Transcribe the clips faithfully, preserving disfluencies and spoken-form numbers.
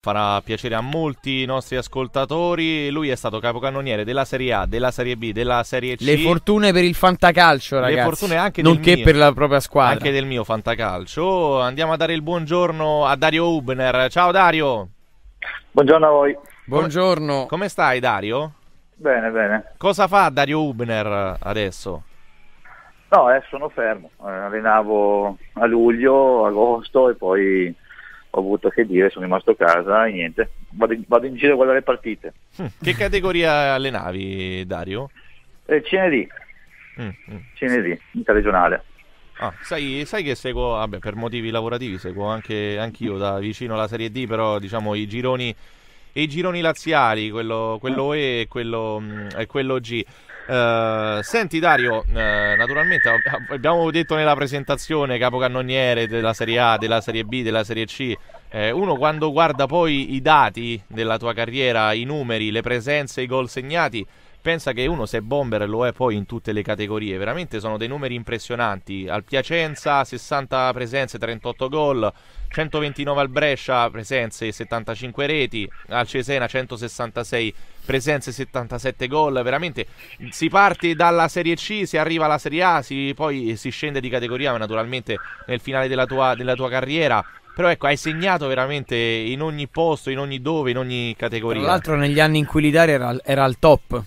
farà piacere a molti nostri ascoltatori. Lui è stato capocannoniere della Serie A, della Serie B, della Serie C. Le fortune per il fantacalcio, ragazzi. Le fortune anche nonché del mio, per la propria squadra. Anche del mio fantacalcio. Andiamo a dare il buongiorno a Dario Hübner. Ciao Dario. Buongiorno a voi. Buongiorno. Come, come stai Dario? Bene, bene. Cosa fa Dario Hübner adesso? No, adesso sono fermo. Eh, allenavo a luglio, agosto e poi ho avuto che dire, sono rimasto a casa e niente. Vado in, vado in giro a guardare le partite. Hm. Che categoria allenavi, Dario? Eh, C N D. Mm, mm. C N D, interregionale. Ah, sai, sai che seguo, vabbè, per motivi lavorativi seguo anche anch'io da vicino la Serie D, però diciamo i gironi, i gironi laziali, quello, quello E e quello, e quello G. Uh, senti Dario, uh, naturalmente abbiamo detto nella presentazione capocannoniere della Serie A, della Serie B, della Serie C. Eh, uno quando guarda poi i dati della tua carriera, i numeri, le presenze, i gol segnati, pensa che uno se bomber lo è poi in tutte le categorie. Veramente sono dei numeri impressionanti. Al Piacenza sessanta presenze, trentotto gol, centoventinove al Brescia presenze, settantacinque reti, al Cesena centosessantasei presenze, settantasette gol. Veramente si parte dalla Serie C, si arriva alla Serie A, si, poi si scende di categoria naturalmente nel finale della tua, della tua carriera. Però ecco, hai segnato veramente in ogni posto, in ogni dove, in ogni categoria. Tra l'altro negli anni in cui l'Italia era, era al top.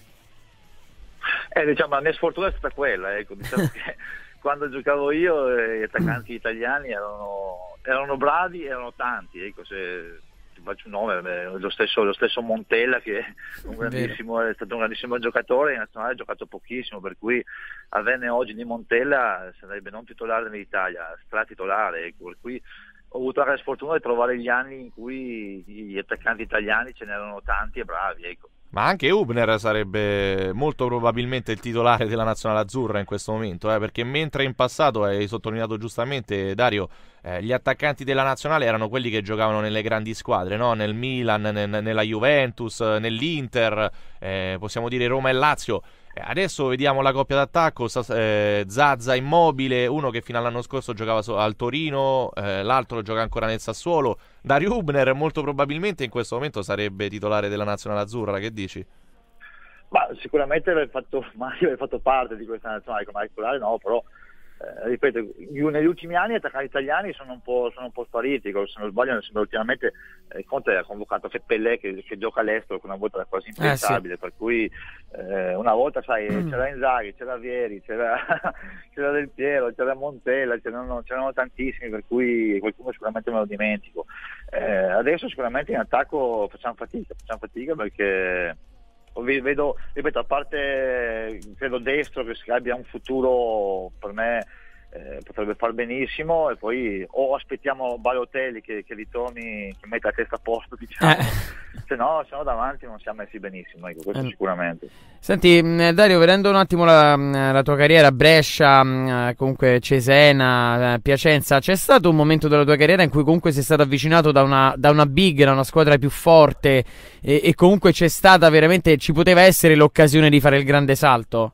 Eh, diciamo, la mia sfortuna è stata quella, ecco. Diciamo che quando giocavo io gli attaccanti italiani erano, erano bravi, erano tanti, ecco, se ti faccio un nome, lo stesso, lo stesso Montella che è, un grandissimo, è stato un grandissimo giocatore, in nazionale ha giocato pochissimo, per cui averne oggi di Montella sarebbe non titolare dell'Italia, stratitolare, ecco, per cui ho avuto la sfortuna di trovare gli anni in cui gli attaccanti italiani ce n'erano tanti e bravi, ecco. Ma anche Hübner sarebbe molto probabilmente il titolare della nazionale azzurra in questo momento, eh, perché mentre in passato, hai sottolineato giustamente Dario, eh, gli attaccanti della nazionale erano quelli che giocavano nelle grandi squadre, no? Nel Milan, nel, nella Juventus, nell'Inter, eh, possiamo dire Roma e Lazio. Eh, adesso vediamo la coppia d'attacco, eh, Zaza Immobile, uno che fino all'anno scorso giocava al Torino, eh, l'altro gioca ancora nel Sassuolo. Dario Hübner molto probabilmente in questo momento sarebbe titolare della nazionale azzurra, che dici? Ma sicuramente aver fatto, mai aver fatto parte di questa nazionale come titolare, no, però eh, ripeto, io negli ultimi anni gli attaccanti italiani sono un po', sono un po' spariti, se non sbaglio sembra ultimamente eh, Conte ha convocato Pellè che, che gioca all'estero, che una volta era quasi impensabile, eh, sì. Per cui eh, una volta sai mm. c'era Inzaghi, c'era Vieri, c'era, c'era Del Piero, c'era Montella, c'erano, c'erano tantissimi, per cui qualcuno sicuramente me lo dimentico. Eh, adesso sicuramente in attacco facciamo fatica, facciamo fatica perché vedo, ripeto, a parte credo Destro che abbia un futuro per me eh, potrebbe far benissimo, e poi o aspettiamo Balotelli che, che ritorni, che metta la testa a posto, diciamo, eh. se no, se no davanti non siamo messi benissimo, ecco, questo eh. sicuramente. Senti Dario, vedendo un attimo la, la tua carriera, Brescia, comunque Cesena, Piacenza, c'è stato un momento della tua carriera in cui comunque sei stato avvicinato da una, da una big, da una squadra più forte e, e comunque c'è stata veramente, ci poteva essere l'occasione di fare il grande salto?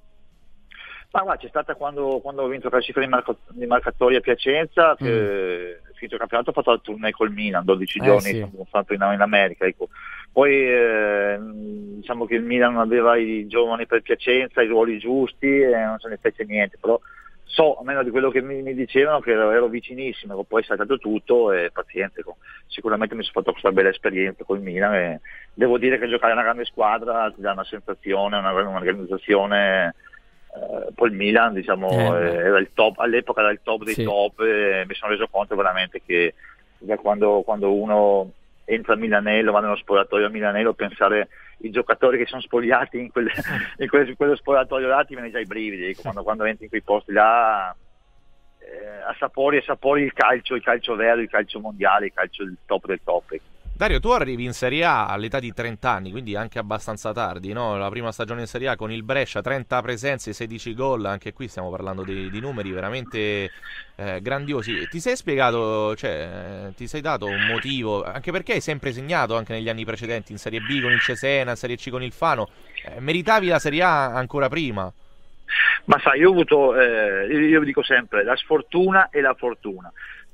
Ma guarda, c'è stata quando, quando ho vinto la cifra di, marco, di marcatori a Piacenza, che mm. finito il campionato ho fatto il tournée col Milan, dodici eh, giorni sì. Sono stato in, in America, ecco. Poi eh, diciamo che il Milan aveva i giovani per Piacenza, i ruoli giusti e non se ne fece niente, però so, a meno di quello che mi, mi dicevano, che ero, ero vicinissimo, poi è saltato tutto e pazienza, ecco. Sicuramente mi sono fatto questa bella esperienza col Milan e devo dire che giocare in una grande squadra ti dà una sensazione, una, un'organizzazione. Uh, poi il Milan, diciamo, eh, era il top, all'epoca era il top dei sì. top, e mi sono reso conto veramente che da quando, quando uno entra a Milanello, va nello spogliatoio a Milanello, pensare i giocatori che sono spogliati in, quelle, in, quelle, in quello spogliatoio là ti viene già i brividi, ecco, quando, quando entri in quei posti là eh, assapori, assapori il calcio, il calcio vero, il calcio mondiale, il calcio il top del top, ecco. Dario, tu arrivi in Serie A all'età di trenta anni, quindi anche abbastanza tardi, no? La prima stagione in Serie A con il Brescia, trenta presenze, sedici gol, anche qui stiamo parlando di, di numeri veramente eh, grandiosi. Ti sei spiegato, cioè, ti sei dato un motivo, anche perché hai sempre segnato anche negli anni precedenti, in Serie B con il Cesena, in Serie C con il Fano, eh, meritavi la Serie A ancora prima? Ma sai, io ho avuto, eh, io dico sempre, la sfortuna e la fortuna.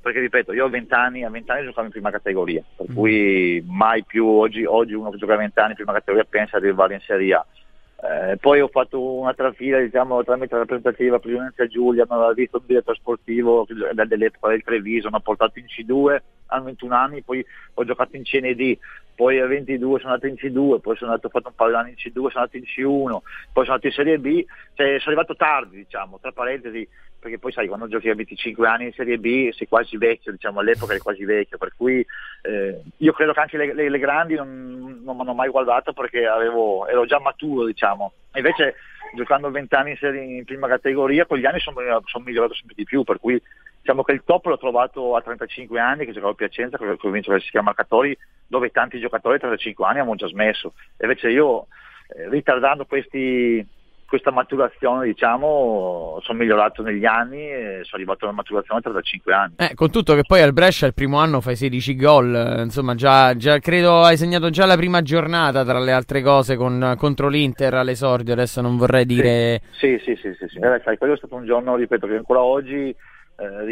perché ripeto, io ho venti anni, a venti anni giocavo in prima categoria, per mm. cui mai più oggi, oggi uno che gioca a venti anni in prima categoria pensa di arrivare in Serie A. Eh, poi ho fatto una trafila, diciamo, tramite la rappresentativa Friuli Giulia, mi aveva visto un direttore sportivo dell'epoca del Treviso, mi ha portato in C due a ventuno anni, poi ho giocato in C N D, poi a ventidue sono andato in C due, poi sono andato, ho fatto un paio di anni in C due, sono andato in C uno, poi sono andato in Serie B, cioè sono arrivato tardi, diciamo, tra parentesi, perché poi sai, quando giochi a venticinque anni in Serie B sei quasi vecchio, diciamo, all'epoca eri quasi vecchio, per cui eh, io credo che anche le, le, le grandi non, non mi hanno mai guardato perché avevo, ero già maturo, diciamo. Invece giocando venti anni in, serie, in prima categoria, con gli anni sono, sono migliorato sempre di più, per cui diciamo che il top l'ho trovato a trentacinque anni, che giocavo a Piacenza, che ho vinto che si chiama Marcatori, dove tanti giocatori a trentacinque anni hanno già smesso. E invece io, eh, ritardando questi... questa maturazione, diciamo, sono migliorato negli anni e sono arrivato alla maturazione a trentacinque anni. Eh, con tutto che poi al Brescia il primo anno fai sedici gol, eh, insomma già, già credo hai segnato già la prima giornata tra le altre cose con, contro l'Inter all'esordio, adesso non vorrei dire... Sì, sì, sì, sì, sì. Eh, sai, quello è stato un giorno, ripeto, che ancora oggi eh,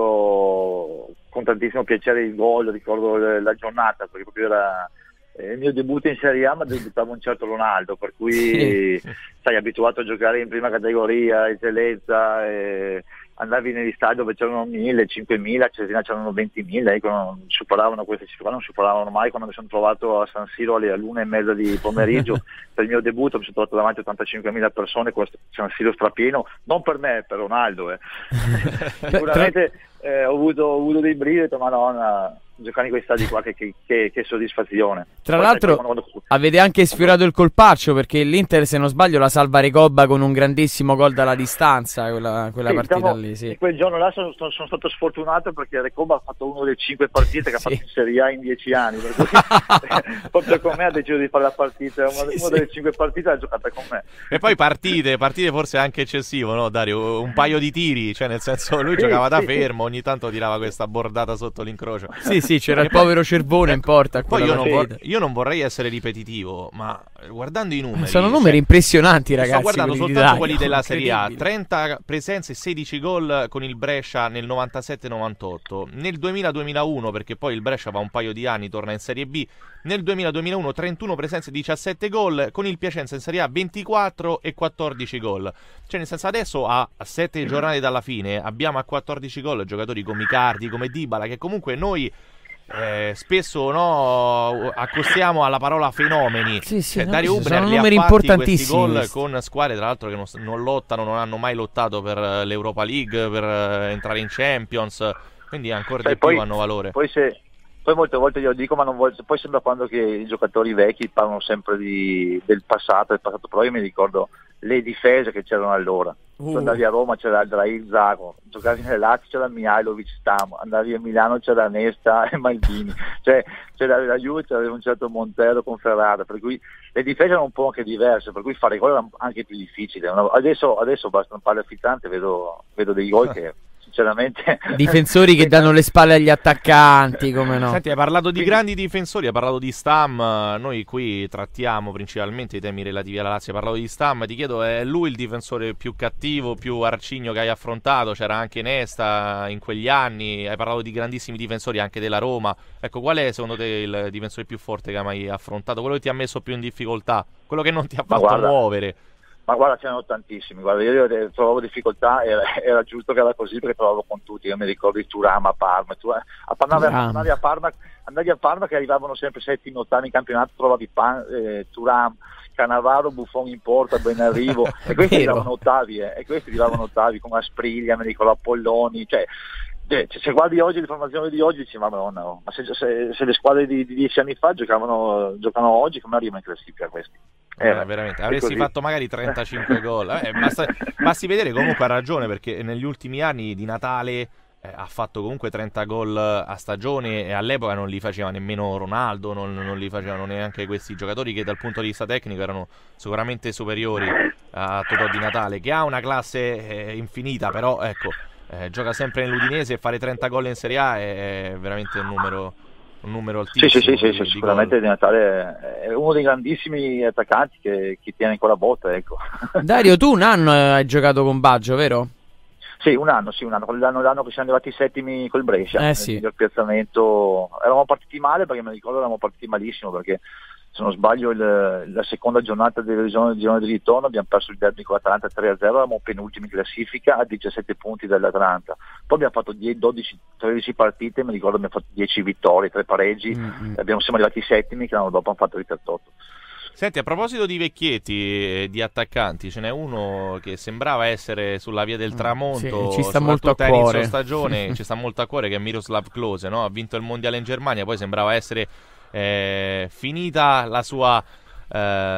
ricordo con tantissimo piacere il gol, ricordo la giornata, perché proprio era... il mio debutto in Serie A, ma debuttava un certo Ronaldo, per cui sì. Sai, abituato a giocare in prima categoria, eccellenza, e andavi negli stadi dove c'erano mille, cinquemila, a Cesena c'erano ventimila, ecco, non superavano queste cifre, non superavano mai. Quando mi sono trovato a San Siro alle l'una e mezza di pomeriggio per il mio debutto mi sono trovato davanti a ottantacinquemila persone, questo San Siro strapieno, non per me, per Ronaldo. Eh. Sicuramente eh, ho, avuto, ho avuto dei brividi, ho detto madonna, giocare in quei stadi qua che, che, che, che soddisfazione. Tra Poi, l'altro quando, quando... avete anche sfiorato il colpaccio, perché l'Inter, se non sbaglio, la salva Recoba con un grandissimo gol dalla distanza, quella, quella sì, partita diciamo, lì sì. In quel giorno là sono, sono, sono stato sfortunato perché Recoba ha fatto una delle cinque partite che sì. ha fatto in Serie A in dieci anni, per cui proprio con me ha deciso di fare la partita, una, sì, una sì. delle cinque partite l'ha giocata con me. E poi partite, partite forse anche eccessivo, no Dario? Un paio di tiri, cioè nel senso lui sì, giocava da sì. fermo, ogni tanto tirava questa bordata sotto l'incrocio. Sì, sì, c'era il povero Cervone in porta. Poi io non, vor- io non vorrei essere ripetitivo, ma guardando i numeri, sono numeri cioè, impressionanti, ragazzi. Sto guardando soltanto Dario, quelli della Serie A: trenta presenze, sedici gol con il Brescia nel novantasette novantotto. Nel duemila duemilauno, perché poi il Brescia va un paio di anni, torna in Serie B. Nel duemila duemilauno trentuno presenze, diciassette gol, con il Piacenza in Serie A ventiquattro e quattordici gol. Cioè nel senso, adesso a sette giornate dalla fine abbiamo a quattordici gol giocatori come Icardi, come Dybala, che comunque noi Eh, spesso no, accostiamo alla parola fenomeni. Sì, sì, eh, no, Dario Ubner li ha fatti questi gol con squadre tra l'altro che non, non lottano, non hanno mai lottato per l'Europa League, per uh, entrare in Champions, quindi ancora Sai, di poi, più hanno valore. Poi, se, poi molte volte io dico, ma non voglio, poi sembra quando che i giocatori vecchi parlano sempre di, del passato, del passato, però io mi ricordo le difese che c'erano allora. Uh. Tu andavi a Roma c'era Aldrail Zago, giocavi nel Lazio c'era Mihailovic Stamo, andavi a Milano c'era Nesta e Maldini, cioè c'era la Juve, c'era un certo Montero con Ferrara, per cui le difese erano un po' anche diverse, per cui fare gol era anche più difficile. Adesso, adesso basta un palo filtrante, vedo, vedo dei gol che sinceramente difensori che danno le spalle agli attaccanti, come no. Senti, hai parlato di grandi difensori, hai parlato di Stam. Noi qui trattiamo principalmente i temi relativi alla Lazio. Hai parlato di Stam, ti chiedo, è lui il difensore più cattivo, più arcigno che hai affrontato? C'era anche Nesta in quegli anni, hai parlato di grandissimi difensori anche della Roma. Ecco, qual è secondo te il difensore più forte che hai mai affrontato? Quello che ti ha messo più in difficoltà? Quello che non ti ha fatto muovere? Ma guarda, c'erano tantissimi, guarda, io trovavo difficoltà, era, era giusto che era così perché trovavo con tutti. Io mi ricordo di Thuram a Parma, tu, a, andavi, a, andavi, a Parma andavi a Parma che arrivavano sempre settimi, ottami in campionato, trovavi Pan, eh, Thuram, Cannavaro, Buffon in porta, Benarrivo, e questi arrivavano ottavi, eh, e questi arrivavano ottavi con Aspriglia, mi ricordo Apolloni, cioè Se, se guardi oggi le formazioni di oggi dici ma no, no. ma se, se, se le squadre di, di dieci anni fa giocavano, giocano oggi, come arrivano in classifica questi? Eh, eh, veramente, avresti fatto magari trentacinque gol. Eh, basta, basti vedere, comunque ha ragione, perché negli ultimi anni di Natale eh, ha fatto comunque trenta gol a stagione, e all'epoca non li faceva nemmeno Ronaldo, non, non li facevano neanche questi giocatori che dal punto di vista tecnico erano sicuramente superiori a Totò Di Natale, che ha una classe eh, infinita, però ecco, Eh, gioca sempre nell'Udinese, e fare trenta gol in Serie A è veramente un numero, un numero altissimo. Sì, sì, sì, di, sì, di sicuramente Di Natale è uno dei grandissimi attaccanti che, che tiene ancora botta, ecco. Dario, tu un anno hai giocato con Baggio, vero? Sì, un anno, sì, un anno, l'anno, l'anno che siamo arrivati settimi col Brescia, eh, sì. il piazzamento, eravamo partiti male perché mi ricordo eravamo partiti malissimo perché se non sbaglio il, la seconda giornata del girone, girone di ritorno abbiamo perso il derby con l'Atalanta tre a zero, eravamo penultimi in classifica a diciassette punti dall'Atalanta, poi abbiamo fatto dodici tredici partite, mi ricordo abbiamo fatto dieci vittorie, tre pareggi, mm-hmm. abbiamo, siamo arrivati settimi che l'anno dopo hanno fatto il trentotto. Senti, a proposito di vecchietti, di attaccanti, ce n'è uno che sembrava essere sulla via del tramonto, sì, ci sta molto a cuore. Inizio stagione, ci sta molto a cuore, che è Miroslav Klose, no? Ha vinto il mondiale in Germania, poi sembrava essere eh, finita la sua, eh,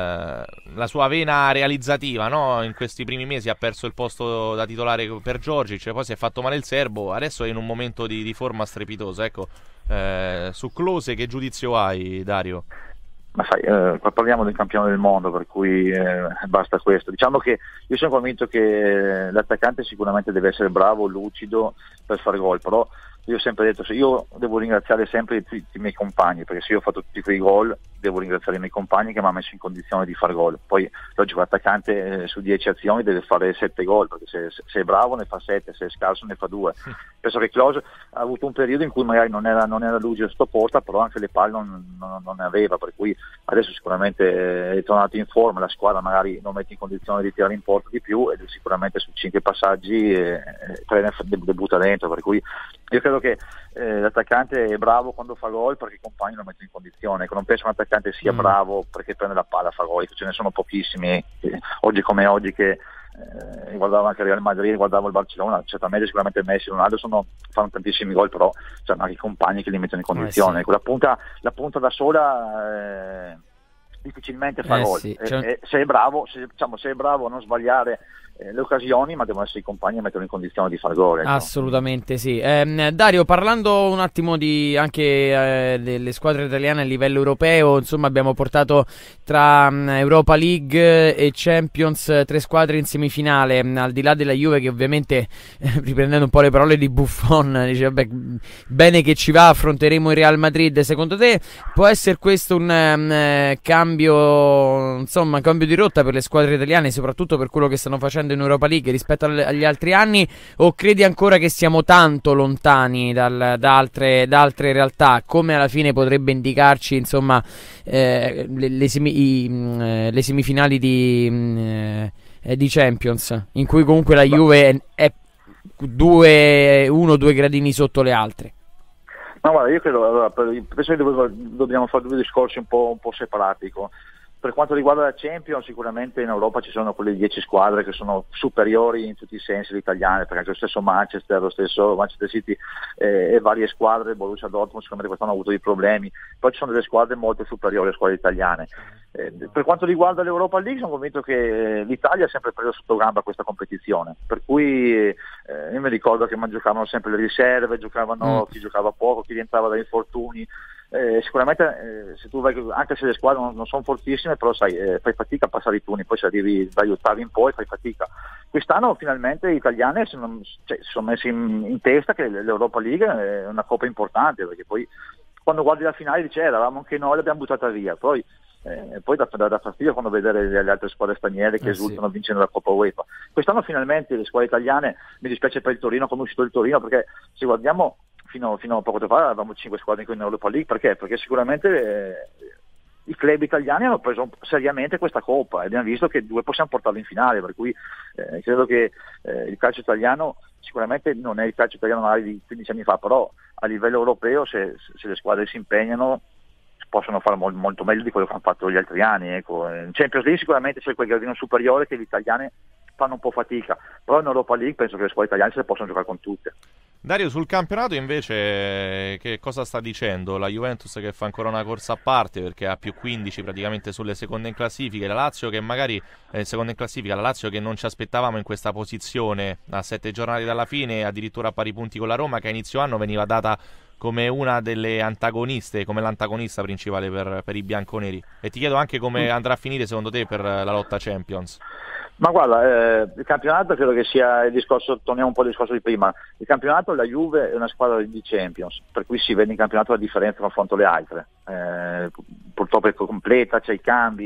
la sua vena realizzativa, no? In questi primi mesi ha perso il posto da titolare per Djordjic, poi si è fatto male il serbo, adesso è in un momento di, di forma strepitosa. Ecco, eh, su Klose che giudizio hai, Dario? Ma sai, eh, qua parliamo del campione del mondo, per cui eh, basta questo. Diciamo che io sono convinto che l'attaccante sicuramente deve essere bravo, lucido per fare gol, però io ho sempre detto, se io devo ringraziare sempre i, i miei compagni, perché se io ho fatto tutti quei gol devo ringraziare i miei compagni che mi hanno messo in condizione di fare gol. Poi logico, l'attaccante eh, su dieci azioni deve fare sette gol, perché se, se è bravo ne fa sette, se è scarso ne fa due. Penso che Klose ha avuto un periodo in cui magari non era, non era lucido sto porta, però anche le palle non, non, non ne aveva, per cui adesso sicuramente è tornato in forma, la squadra magari non mette in condizione di tirare in porta di più ed sicuramente su cinque passaggi eh, tre ne debutta dentro, per cui io credo che eh, l'attaccante è bravo quando fa gol perché i compagni lo mettono in condizione. Ecco, non penso che un attaccante sia mm. bravo perché prende la palla e fa gol, ce ne sono pochissimi eh, oggi come oggi che eh, guardavo anche il Real Madrid, guardavo il Barcellona, certamente sicuramente Messi e Ronaldo sono, fanno tantissimi gol, però c'hanno anche i compagni che li mettono in condizione. Eh sì. Ecco, la punta, la punta da sola eh, difficilmente fa eh gol. Sì, eh, cioè... eh, se è bravo, se, diciamo, se è bravo a non sbagliare eh, le occasioni, ma devono essere i compagni a metterlo in condizione di fare gol. Ecco. Assolutamente sì. Eh, Dario, parlando un attimo di anche eh, delle squadre italiane a livello europeo, insomma abbiamo portato tra um, Europa League e Champions tre squadre in semifinale, um, al di là della Juve che ovviamente, eh, riprendendo un po' le parole di Buffon, dice vabbè, bene che ci va, affronteremo il Real Madrid. Secondo te può essere questo un um, cambio, insomma, cambio di rotta per le squadre italiane, soprattutto per quello che stanno facendo in Europa League rispetto agli altri anni, o credi ancora che siamo tanto lontani dal, da, altre, da altre realtà, come alla fine potrebbe indicarci insomma eh, le, le, semi, i, le semifinali di, eh, di Champions, in cui comunque la Juve è, è due, uno o due gradini sotto le altre? Ma guarda, io credo, allora, penso che dobbiamo fare due discorsi un po', un po' separati. Per quanto riguarda la Champions, sicuramente in Europa ci sono quelle dieci squadre che sono superiori in tutti i sensi alle italiane, perché anche lo stesso Manchester, lo stesso Manchester City eh, e varie squadre, Borussia Dortmund, sicuramente quest'anno hanno avuto dei problemi, poi ci sono delle squadre molto superiori alle squadre italiane. Eh, per quanto riguarda l'Europa League, sono convinto che l'Italia ha sempre preso sotto gamba questa competizione, per cui eh, io mi ricordo che giocavano sempre le riserve, giocavano mm. chi giocava poco, chi rientrava da infortuni. Eh, sicuramente eh, se tu vai, anche se le squadre non, non sono fortissime, però sai, eh, fai fatica a passare i turni, poi se arrivi dagli ottavi in poi fai fatica. Quest'anno finalmente gli italiani si sono, cioè, si sono messi in, in testa che l'Europa League è una coppa importante, perché poi quando guardi la finale dice eh, eravamo anche noi, l'abbiamo buttata via, poi, eh, poi da, da, da fastidio quando vedere le, le altre squadre straniere che eh, esultano sì. vincendo la Coppa UEFA. Quest'anno finalmente le squadre italiane, mi dispiace per il Torino, come è uscito il Torino, perché se guardiamo Fino, fino a poco tempo fa avevamo cinque squadre in Europa League, perché? Perché sicuramente eh, i club italiani hanno preso seriamente questa coppa e abbiamo visto che due possiamo portarlo in finale, per cui eh, credo che eh, il calcio italiano sicuramente non è il calcio italiano magari di quindici anni fa, però a livello europeo se, se le squadre si impegnano possono fare molto, molto meglio di quello che hanno fatto gli altri anni. Ecco. In Champions League sicuramente c'è quel gradino superiore che gli italiani fanno un po' fatica, però in Europa League penso che le squadre italiane se le possono giocare con tutte. Dario, sul campionato invece che cosa sta dicendo? La Juventus che fa ancora una corsa a parte perché ha più quindici praticamente sulle seconde in classifica, la Lazio che magari è eh, seconda in classifica, la Lazio che non ci aspettavamo in questa posizione a sette giornate dalla fine, addirittura a pari punti con la Roma, che a inizio anno veniva data come una delle antagoniste, come l'antagonista principale per, per i bianconeri. E ti chiedo anche come andrà a finire secondo te per la lotta Champions. Ma guarda, eh, il campionato credo che sia il discorso, torniamo un po' al discorso di prima, il campionato, la Juve è una squadra di Champions, per cui si vede in campionato la differenza confronto alle altre, eh, purtroppo è completa, c'è i cambi,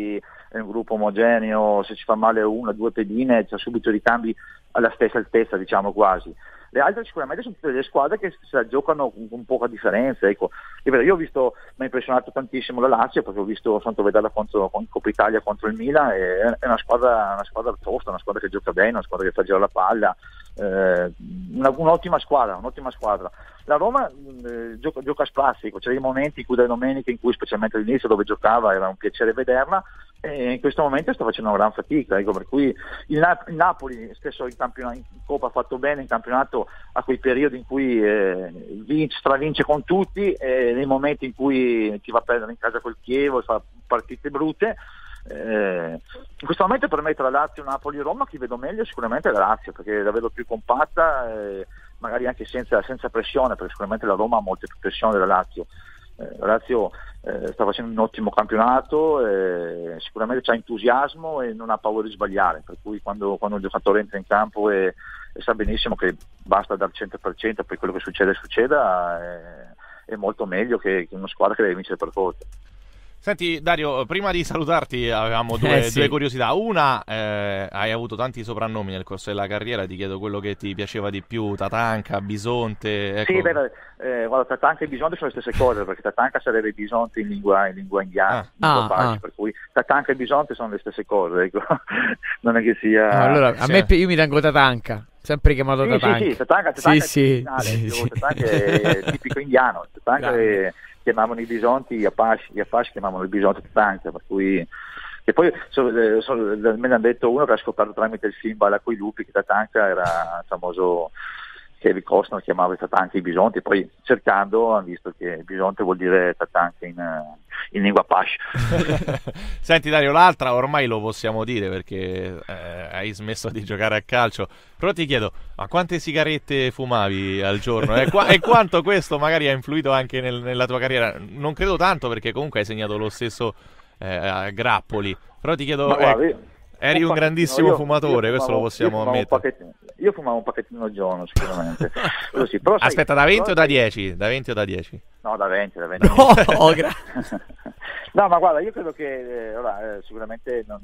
è un gruppo omogeneo, se ci fa male una o due pedine c'è subito ricambi alla stessa altezza, diciamo quasi. Le altre sicuramente sono tutte le squadre che se la giocano con, con poca differenza, ecco. Io ho visto, mi ha impressionato tantissimo la Lazio, perché ho visto, sono andato a vederla contro, con Coppa Italia contro il Milan, e è una squadra, una squadra tosta, una squadra che gioca bene, una squadra che fa girare la palla, eh, una, un'ottima squadra, un'ottima squadra. La Roma eh, gioca, gioca a sprazzi, ecco. C'è dei momenti in cui, dalle domeniche in cui, specialmente all'inizio dove giocava, era un piacere vederla, e in questo momento sta facendo una gran fatica, ecco, per cui il, Na- il Napoli stesso in, campionato, in Coppa ha fatto bene, in campionato a quei periodi in cui eh, vince, stravince con tutti, e nei momenti in cui ti va a perdere in casa col Chievo, fa partite brutte. Eh, in questo momento per me tra Lazio, Napoli e Roma chi vedo meglio sicuramente è la Lazio, perché la vedo più compatta, eh, magari anche senza, senza pressione, perché sicuramente la Roma ha molte più pressione della Lazio. Eh, la Lazio eh, sta facendo un ottimo campionato, eh, sicuramente c'ha entusiasmo e non ha paura di sbagliare, per cui quando, quando un giocatore entra in campo e, e sa benissimo che basta dal cento per cento, poi quello che succede succeda, è, è molto meglio che, che una squadra che deve vincere per forza. Senti Dario, prima di salutarti avevamo due, eh, sì. due curiosità. Una, eh, hai avuto tanti soprannomi nel corso della carriera, ti chiedo quello che ti piaceva di più, Tatanka, Bisonte, ecco. Sì, beh, eh, guarda, Tatanka e Bisonte sono le stesse cose, perché Tatanka sarebbe Bisonte in lingua, in lingua indiana, ah. in lingua Ah, Baci, ah. per cui Tatanka e Bisonte sono le stesse cose, ecco. Non è che sia... No, allora, a sì. me io mi tengo Tatanka, sempre chiamato Sì, Tatanka. sì, sì, Tatanka, Tatanka sì, è, sì, finale, sì, più, sì. Tatanka è tipico indiano, Tatanka è, chiamavano i bisonti, gli Apache, gli Apache chiamavano il bisonte Tatanka, per cui... E poi so, so, me ne hanno detto uno che ha scoperto tramite il film Balla coi lupi che Tatanka era il famoso Kevin Costner, chiamava Tatanka i bisonti, poi cercando hanno visto che bisonte vuol dire Tatanka in, in lingua Apache. Senti Dario, l'altra ormai lo possiamo dire perché eh, hai smesso di giocare a calcio, però ti chiedo, ma quante sigarette fumavi al giorno? E, qua- e quanto questo magari ha influito anche nel- nella tua carriera? Non credo tanto, perché comunque hai segnato lo stesso eh, a grappoli, però ti chiedo, Ma guarda, eh, io- eri un pacchettino, grandissimo io- fumatore, io questo lo fumavo- possiamo io fumavo un ammettere. pacchettino- Io fumavo un pacchettino al giorno sicuramente. Quello sì, però sai- Aspetta, da venti però o da sai- dieci? Da venti o da dieci? No, da venti, da venti. No, oh, gra- No, ma guarda, io credo che eh, ora, eh, sicuramente non...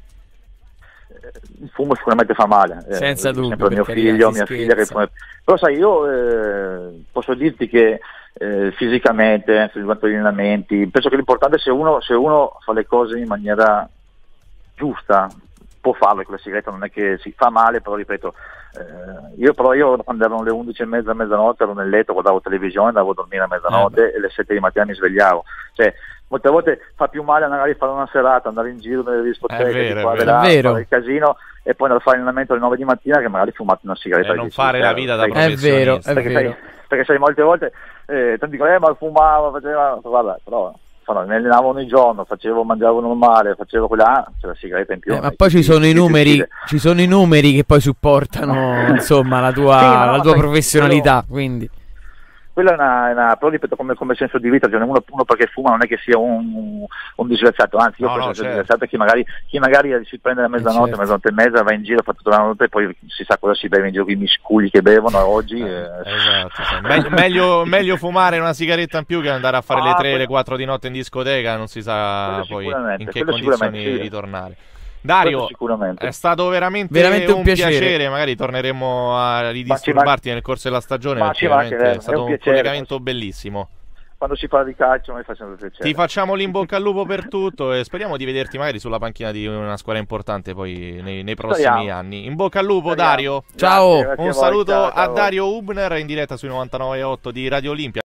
eh, il fumo sicuramente fa male. eh, Senza lo dico dubbio, sempre a mio per carità, figlio, si mia figlia che scherza. fuma- Però sai, io eh, posso dirti che eh, fisicamente, eh, durante gli allenamenti, penso che l'importante è se uno, se uno fa le cose in maniera giusta, può farlo con la sigaretta, non è che si fa male, però ripeto, eh, io però io quando erano le undici e mezza, mezzanotte ero nel letto, guardavo televisione, andavo a dormire a mezzanotte Eh e alle sette di mattina mi svegliavo, cioè molte volte fa più male magari fare una serata, andare in giro nelle discoteche, È vero, di qua è e vero. là, È vero. fare il casino e poi andare a fare l'allenamento alle nove di mattina che magari fumate una sigaretta. E di non dieci fare di la ferro, vita da sai? È vero, professionista. è perché vero. sai, perché sai molte volte eh, tanti dicono eh ma fumava, faceva, vabbè, però no, mi allenavo ogni giorno, facevo, mangiavo normale, facevo quella, c'è la sigaretta in più. Eh, ma poi ci sono i numeri, ci sono i numeri che poi supportano insomma la tua, Sì, ma no, la tua sai, professionalità, quindi Quella è una, è una però ripeto come, come senso di vita, cioè uno, uno perché fuma non è che sia un, un disgraziato, anzi io No, penso no, che sia certo. disgraziato chi magari, chi magari si prende la mezzanotte, certo. mezzanotte e mezza, va in giro, fa tutta la notte e poi si sa cosa si beve in giro, i miscugli che bevono oggi. Eh, eh. esatto, sì. Me- meglio, meglio fumare una sigaretta in più che andare a fare Ah, le tre, quello- le quattro di notte in discoteca, non si sa Quello poi sicuramente, in che quello condizioni sicuramente, sì. ritornare. Quello Dario, sicuramente. è stato veramente, Veramente un un piacere. piacere. Magari torneremo a ridisturbarti nel corso della stagione, Ma perché ci manca, veramente eh, è è stato un un piacere. collegamento bellissimo. Quando si parla di calcio a me fa sempre piacere. Ti facciamo l'in bocca al lupo per tutto e speriamo di vederti magari sulla panchina di una squadra importante poi nei, nei prossimi Speriamo. anni. In bocca al lupo, Speriamo. Dario. Ciao. Grazie, grazie Un a voi, saluto ciao, ciao a voi. Dario Hubner in diretta sui novantanove virgola otto di Radio Olimpia.